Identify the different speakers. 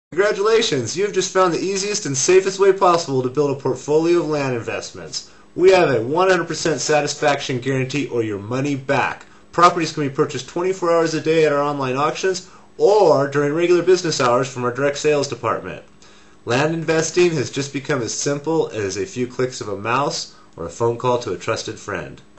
Speaker 1: Congratulations! You have just found the easiest and safest way possible to build a portfolio of land investments. We have a 100% satisfaction guarantee or your money back. Properties can be purchased 24 hours a day at our online auctions or during regular business hours from our direct sales department. Land investing has just become as simple as a few clicks of a mouse or a phone call to a trusted friend.